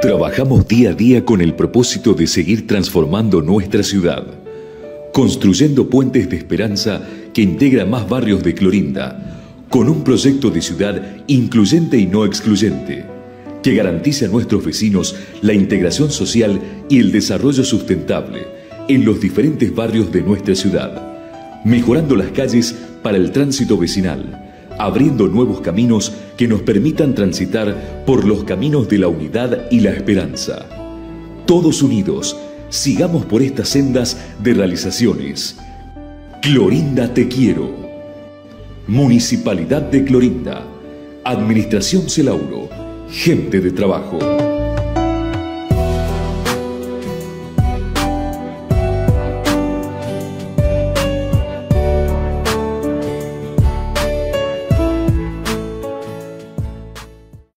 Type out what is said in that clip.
Trabajamos día a día con el propósito de seguir transformando nuestra ciudad, construyendo puentes de esperanza que integran más barrios de Clorinda, con un proyecto de ciudad incluyente y no excluyente, que garantice a nuestros vecinos la integración social y el desarrollo sustentable en los diferentes barrios de nuestra ciudad, mejorando las calles para el tránsito vecinal, abriendo nuevos caminos que nos permitan transitar por los caminos de la unidad y la esperanza. Todos unidos, sigamos por estas sendas de realizaciones. Clorinda te quiero. Municipalidad de Clorinda. Administración Celauro. Gente de trabajo.